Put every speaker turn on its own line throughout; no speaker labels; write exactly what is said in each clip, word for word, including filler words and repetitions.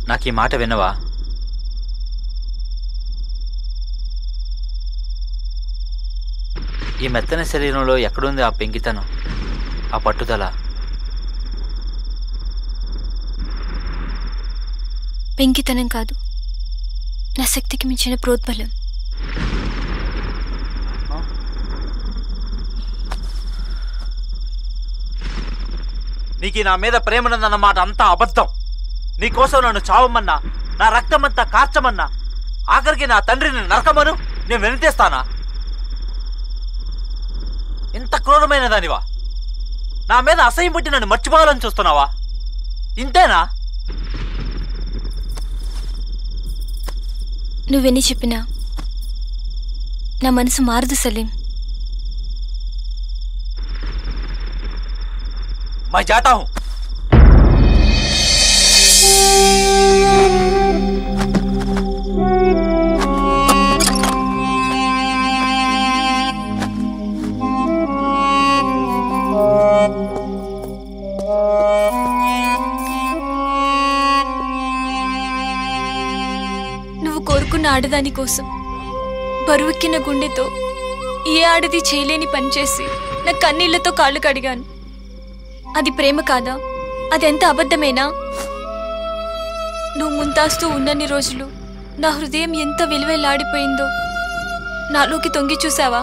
నాకు ఈ మాట విన్నవా? ఈ మెత్తని శరీరంలో ఎక్కడుంది ఆ పెంకితనం, ఆ పట్టుదల?
పెంకితనం కాదు, నా శక్తికి మించిన ప్రోద్బలం.
నీకు నా మీద ప్రేమనుందన్నమాట అంతా అబద్ధం. నీకోసం నన్ను చావమన్నా, నా రక్తమంతా కార్చమన్నా, ఆఖరికి నా తండ్రిని నరకమను నేను వెనుతేస్తానా? ఇంత క్రూరమైన దానివా? నా మీద అసహ్యం పుట్టి నన్ను మర్చిపోవాలని చూస్తున్నావా? ఇంతేనా?
నువ్వెన్ని చెప్పినా నా మనసు మారదు సలీం.
मैं जाता हूं.
నువ్వు కోరుకున్న ఆడదాని కోసం బరువెక్కిన గుండెతో ఏ ఆడది చేయలేని పనిచేసి నా కన్నీళ్లతో కాళ్ళు కడిగాను. అది ప్రేమ కాదా? అదెంత అబద్ధమేనా? నువ్వు ముంతాస్తూ ఉన్నన్ని రోజులు నా హృదయం ఎంత విలువెల్లాడిపోయిందో నాలోకి తొంగి చూసావా?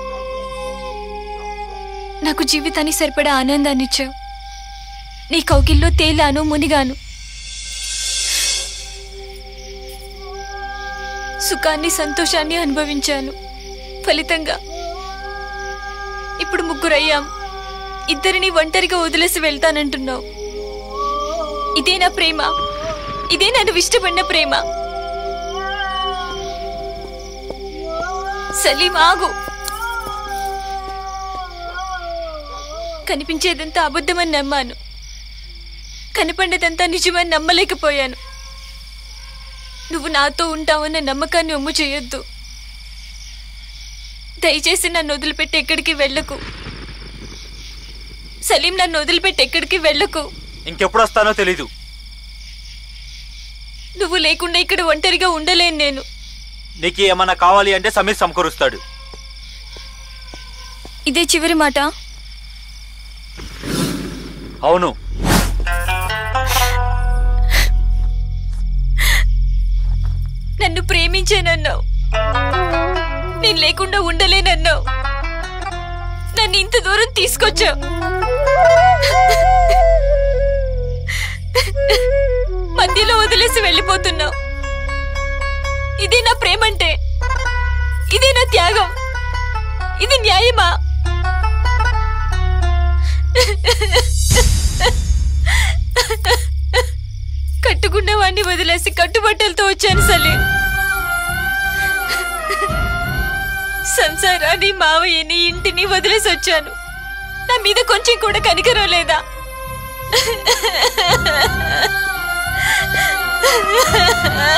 నాకు జీవితాన్ని సరిపడా ఆనందాన్ని ఇచ్చావు. నీ కౌకిల్లో తేలాను, మునిగాను. సుఖాన్ని, సంతోషాన్ని అనుభవించాను. ఫలితంగా ఇప్పుడు ముగ్గురయ్యాం. ఇద్దరిని ఒంటరిగా వదిలేసి వెళ్తానంటున్నావు. ఇదే నా ప్రేమ? ఇదే నన్ను ఇష్టపడిన ప్రేమ? సలీం, ఆగు. కనిపించేదంతా అబద్ధమని నమ్మాను, కనపడ్డదంతా నిజమని నమ్మలేకపోయాను. నువ్వు నాతో ఉంటావన్న నమ్మకాన్ని ఒమ్ము చేయొద్దు. దయచేసి నన్ను వదిలిపెట్టి ఎక్కడికి వెళ్ళకు సలీం. నన్ను వదిలిపెట్టి ఎక్కడికి వెళ్ళకు.
ఇంకెప్పుడు వస్తానో తెలీదు.
నువ్వు లేకుండా ఇక్కడ ఒంటరిగా ఉండలేను నేను.
నీకు ఏమన్నా కావాలి అంటే సమీర్ సమకూరుస్తాడు.
ఇదే చివరి మాట?
అవును.
నన్ను ప్రేమించానన్నావు, నేను లేకుండా ఉండలేనన్నావు. నన్ను ఇంత దూరం తీసుకొచ్చావు. మధ్యలో వదిలేసి వెళ్ళిపోతున్నావు. ఇదే నా ప్రేమంటే? ఇదే నా త్యాగం? ఇది న్యాయమా? కట్టుకున్న వాడిని వదిలేసి కట్టుబట్టలతో వచ్చాను సలీం. సంసారాన్ని, మావయ్యని, ఇంటిని వదిలేసి వచ్చాను. నా మీద కొంచెం కూడా కనికరం లేదా?